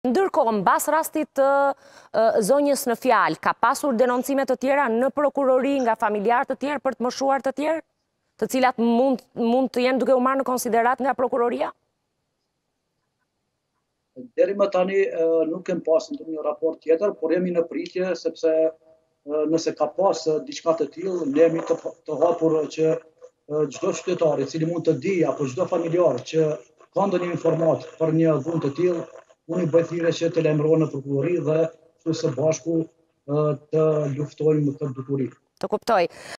Ndërkohë, mbas rastit të zonjës në fjalë, ka pasur denoncime të tjera në prokurori nga familjarë të tjerë për të moshuar të tjerë, të cilat mund të jenë duke u marrë në konsiderat nga prokuroria? Deri më tani nuk kem pasur ndonjë raport tjetër, por jemi në pritje sepse nëse ka pas diçka të tillë, ne jemi të hapur që çdo qytetar i cili mund të di apo çdo familjar që ka ndonjë informat për një dhunë të tillë, unë i bëj thirrje që të lajmërohen në prokurori dhe së bashku të luftojmë këtë dukuri. Të kuptoj.